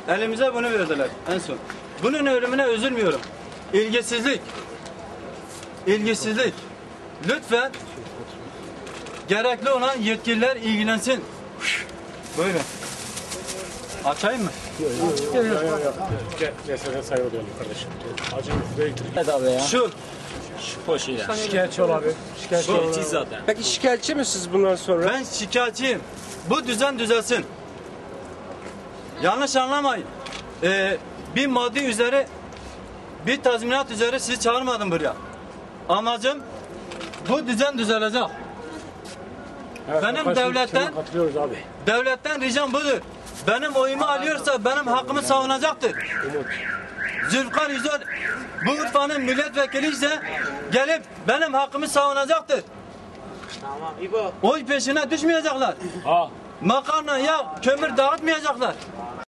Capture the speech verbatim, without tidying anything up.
Elimize bunu verdiler en son. Bunun ölümüne üzülmüyorum. İlgisizlik. İlgisizlik. Lütfen gerekli olan yetkililer ilgilensin. Buyurun. Açayım mı? Yok yok yok. Mesele saygı duyalım kardeşim. Acımız büyüktür. Evet abi ya. Şu. Şikayetçi ol abi. Şikayetçi ol. zaten. Peki şikayetçi misiniz bundan sonra? Ben şikayetçiyim. Bu düzen düzelsin. Yanlış anlamayın. Ee, bir maddi üzere, bir tazminat üzere sizi çağırmadım buraya. Amacım bu düzen düzelecek. Evet, Benim karşı- devletten- sana katılıyoruz abi. Devletten ricam budur. Benim oyumu alıyorsa benim hakkımı savunacaktır. Zülfikar Yüzör bu Urfa'nın milletvekili ise gelip benim hakkımı savunacaktır. Tamam İbo. Oy peşine düşmeyecekler. Ha. Makarna, yağ, kömür dağıtmayacaklar.